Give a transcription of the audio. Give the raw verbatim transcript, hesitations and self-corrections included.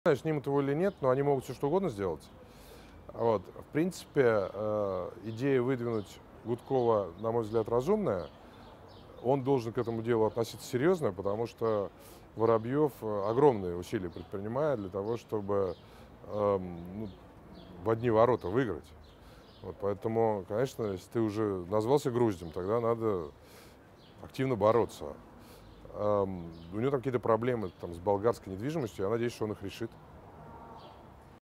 знаю, снимут его или нет, но они могут все что угодно сделать. Вот. В принципе, э, идея выдвинуть Гудкова, на мой взгляд, разумная. Он должен к этому делу относиться серьезно, потому что Воробьев э, огромные усилия предпринимает для того, чтобы эм, ну, в одни ворота выиграть. Вот, поэтому, конечно, если ты уже назвался Груздем, тогда надо активно бороться. Эм, у него там какие-то проблемы там, с болгарской недвижимостью, я надеюсь, что он их решит.